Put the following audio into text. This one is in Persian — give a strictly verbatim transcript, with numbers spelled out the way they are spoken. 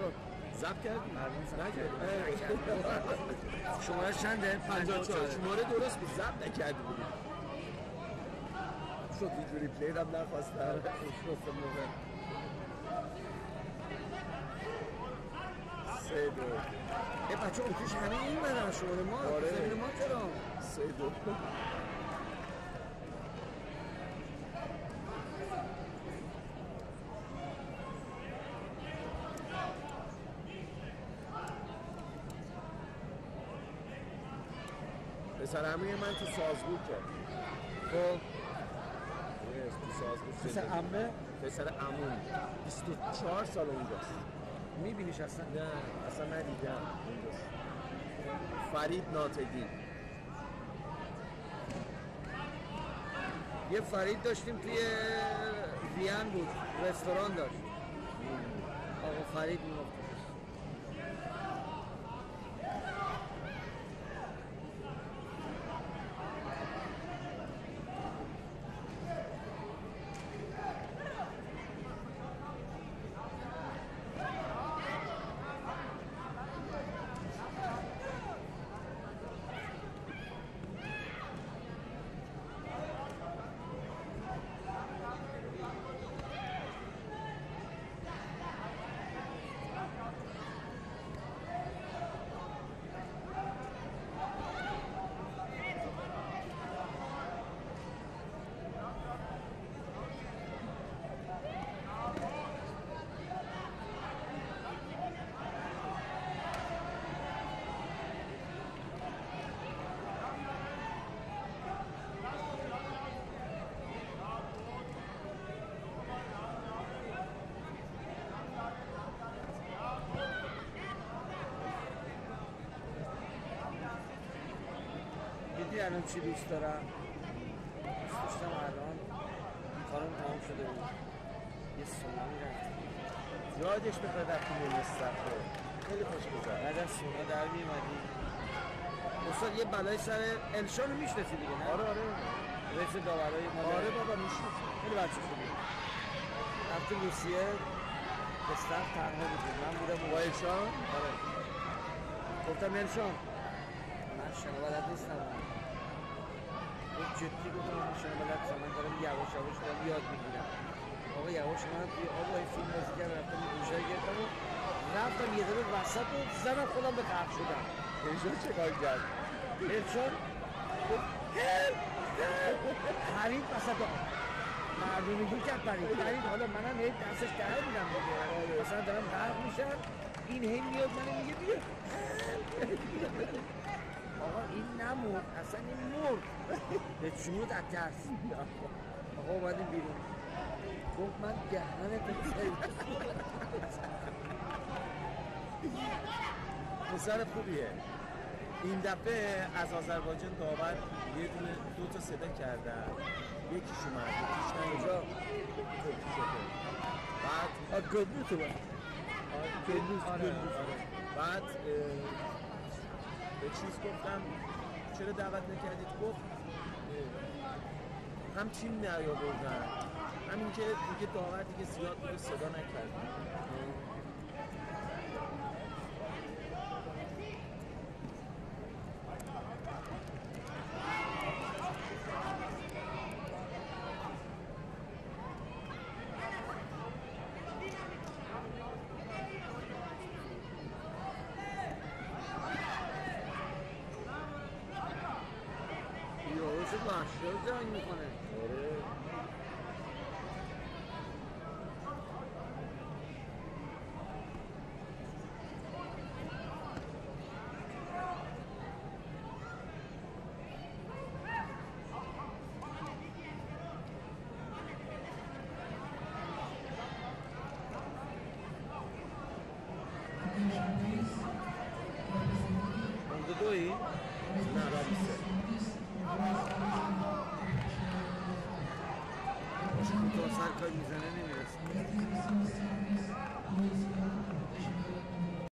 شد ضبط کردی؟ نکردی شماره چنده؟ پنجاه و چهار شماره درست بود ضبط نکردی بودی شد اینجوری پلیر هم نخواستم سه دو ای بچه اوکیش همه این بدن شماره ما زمین ما چرا؟ سه دو پسر عموی من تو سازگور کرد خب تو سازگور پسر عمه؟ پسر عموم بیست و چهار سال اونجاست میبینیش اصلا؟ نه اصلا ندیدم اونجاست فرید ناطقی یه فرید داشتیم توی وین بود رستوران داشت آقا فرید میگفت دیدی الان چی دوست دارم؟ دوست داشتم الان این کارم تمام شده بود یه سونامی رفت یادش بخواد وقتی می‌نستم خیلی خوش گذر بعد از سونا در می‌اومدی استاد یه بلای سر الشان رو میشناسی دیگه نه؟ آره آره رئیس داورای ما آره بابا میشناسم خیلی بچه خوبی رفتیم روسیه قسطر تنها بودیم من بودم با الشان؟ آره گفتم الشان من شما بلد نیستم یک جدی گفتم من شما بلد نیستم من دارم یواش یواش دارم یاد میگیرم آقا یواش من توی آقا این فیلم بازی کردم رفتم این گوشه‌ای گرفتم و رفتم یه دقیقه وسط و زدم خودم به قهر شدم الشان چه کار کرد؟ الشان گفت هل هل پرید وسط آقا مردمی کرد پرید پرید حالا منم هی دستش در میدم دیگه مثلا دارم غرق میشم این هی میاد منو میگه بیا آقا این نمورد اصلا این مرد به جنود از ترس آقا اومدیم بیرون گفت من دهنت پسر خوبیه این دفعه از آذربایجان داور یه دونه دو تا صدا کردن یکیش اومد یکیش نه اونجا ترکی شده بعد گلبوز تو باید گلبوز گلبوز بعد به چیز گفتم چرا دعوت نکردید گفت هم تیم نیاوردن همین که دیگه داور دیگه زیاد دیگه صدا نکرد یارو شد وحشی جنگ میکنه آره اونده دوی؟ نه رابیسه تو سر کار میزنه نمیرسه